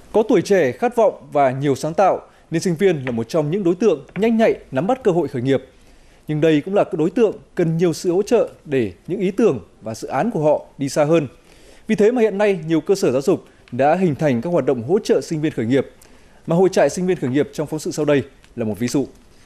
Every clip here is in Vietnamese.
Có tuổi trẻ, khát vọng và nhiều sáng tạo, nên sinh viên là một trong những đối tượng nhanh nhạy nắm bắt cơ hội khởi nghiệp. Nhưng đây cũng là các đối tượng cần nhiều sự hỗ trợ để những ý tưởng và dự án của họ đi xa hơn. Vì thế mà hiện nay nhiều cơ sở giáo dục đã hình thành các hoạt động hỗ trợ sinh viên khởi nghiệp, mà Hội trại sinh viên khởi nghiệp trong phóng sự sau đây là một ví dụ.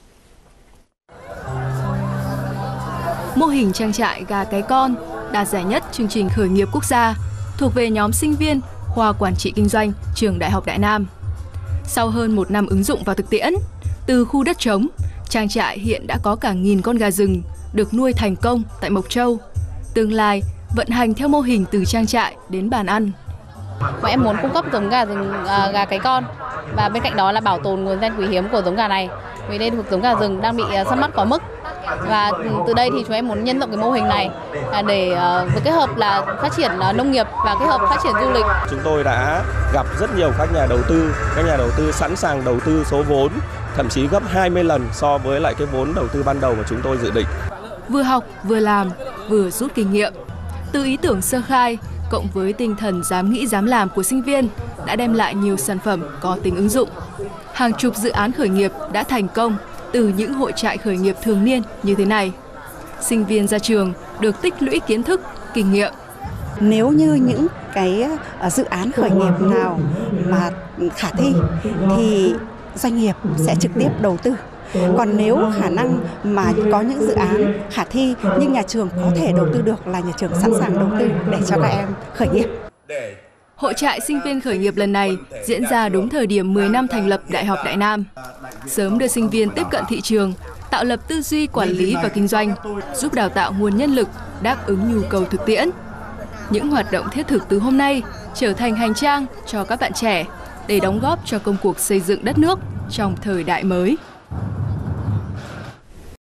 Mô hình trang trại gà cái con đạt giải nhất chương trình khởi nghiệp quốc gia thuộc về nhóm sinh viên khoa quản trị kinh doanh trường Đại học Đại Nam. Sau hơn 1 năm ứng dụng vào thực tiễn, từ khu đất trống, trang trại hiện đã có cả 1000 con gà rừng được nuôi thành công tại Mộc Châu. Tương lai vận hành theo mô hình từ trang trại đến bàn ăn. Bọn em muốn cung cấp giống gà rừng, gà cái con, và bên cạnh đó là bảo tồn nguồn gen quý hiếm của giống gà này. Vì đây thuộc giống gà rừng đang bị săn bắt quá mức. Và từ đây thì chúng em muốn nhân rộng cái mô hình này để với kết hợp là phát triển nông nghiệp và kết hợp phát triển du lịch. Chúng tôi đã gặp rất nhiều các nhà đầu tư sẵn sàng đầu tư số vốn thậm chí gấp 20 lần so với lại cái vốn đầu tư ban đầu mà chúng tôi dự định. Vừa học, vừa làm, vừa rút kinh nghiệm. Từ ý tưởng sơ khai, cộng với tinh thần dám nghĩ dám làm của sinh viên đã đem lại nhiều sản phẩm có tính ứng dụng. Hàng chục dự án khởi nghiệp đã thành công từ những hội trại khởi nghiệp thường niên như thế này. Sinh viên ra trường được tích lũy kiến thức, kinh nghiệm. Nếu như những cái dự án khởi nghiệp nào mà khả thi thì doanh nghiệp sẽ trực tiếp đầu tư. Còn nếu khả năng mà có những dự án khả thi nhưng nhà trường có thể đầu tư được là nhà trường sẵn sàng đầu tư để cho các em khởi nghiệp. Hội trại sinh viên khởi nghiệp lần này diễn ra đúng thời điểm 10 năm thành lập Đại học Đại Nam. Sớm đưa sinh viên tiếp cận thị trường, tạo lập tư duy quản lý và kinh doanh, giúp đào tạo nguồn nhân lực đáp ứng nhu cầu thực tiễn. Những hoạt động thiết thực từ hôm nay trở thành hành trang cho các bạn trẻ để đóng góp cho công cuộc xây dựng đất nước trong thời đại mới.